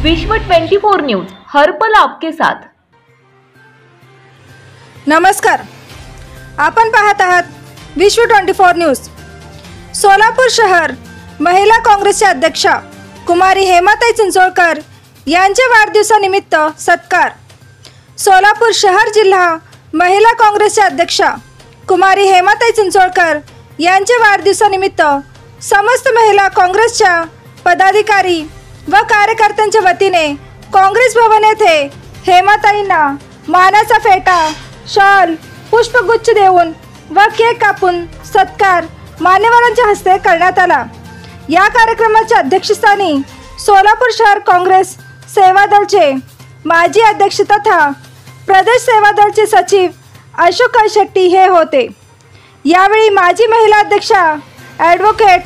विश्व 24 न्यूज, हर पल आपके साथ। नमस्कार, आपण पाहत आहात विश्व 24 न्यूज। सोलापूर शहर महिला काँग्रेसच्या अध्यक्षा कुमारी हेमाताई चिंचोळकर यांच्या वाढदिवसानिमित्त सत्कार। सोलापूर शहर जिल्हा महिला काँग्रेसच्या अध्यक्षा कुमारी हेमाताई चिंचोळकर यांच्या वाढदिवसानिमित्त समस्त महिला काँग्रेसच्या पदाधिकारी व कार्यकर्त्यांच्या वतीने काँग्रेस भवन येथे हेमाताईंना मानाचा फेटा, शॉल, पुष्पगुच्छ देऊन व केक कापून सत्कार मान्यवरांच्या हस्ते करण्यात आला। या कार्यक्रमाच्या अध्यक्षस्थानी सोलापूर शहर काँग्रेस सेवा दलचे माजी अध्यक्ष तथा प्रदेश सेवा दलचे सचिव अशोक कळशेट्टी हे होते। यावेळी माजी महिला अध्यक्षा ॲडव्होकेट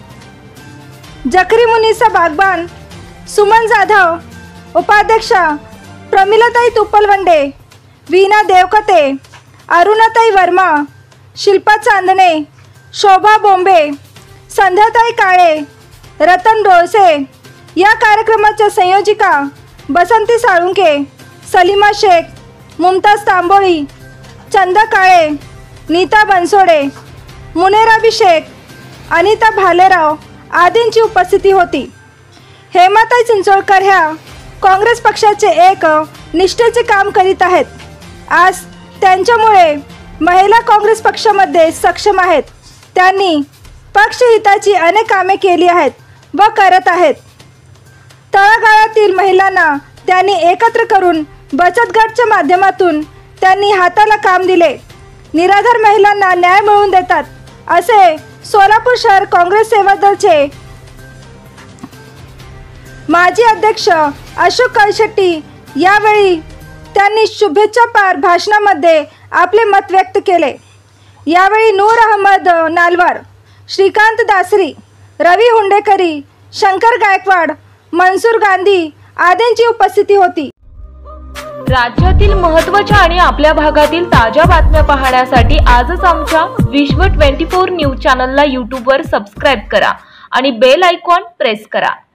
जकरी मुनिसा बागबान, सुमन जाधव, उपाध्यक्षा प्रमिलाताई तुपलवंडे, वीणा देवकते, अरुणाताई वर्मा, शिल्पा चांदणे, शोभा बोंबे, संध्याताई काळे, रतन डोळसे, या कार्यक्रमाच्या संयोजिका बसंती साळुंके, सलीमा शेख, मुमताज तांबोळी, चंदा काळे, नीता बनसोडे, मुनेराबी शेख, अनिता भालेराव आदींची उपस्थिती होती। हेमाताई चिंचोळकर ह्या काँग्रेस पक्षाचे एक निष्ठेचे काम करीत आहेत। आज त्यांच्यामुळे महिला काँग्रेस पक्षामध्ये सक्षम आहेत। त्यांनी पक्षहिताची अनेक कामे केली आहेत व करत आहेत। तळागाळातील महिलांना त्यांनी एकत्र करून बचत गटच्या माध्यमातून त्यांनी हाताला काम दिले। निराधार महिलांना न्याय मिळवून देतात असे सोलापूर शहर काँग्रेस सेवा दलचे माजी अध्यक्ष अशोक कळशेट्टी यावेळी त्यांनी शुभेच्छापर भाषणामध्ये आपले मत व्यक्त केले। यावेळी नूर अहमद नालवार, श्रीकांत दासरी, रवी हुंडेकरी, शंकर गायकवाड, मनसूर गांधी आदींची उपस्थिती होती। राज्यातील महत्त्वाच्या आणि आपल्या भागातील ताज्या बातम्या पाहण्यासाठी आजच आमच्या विश्व 24 न्यूज चॅनलला YouTube वर सबस्क्राइब करा आणि बेल आयकॉन प्रेस करा।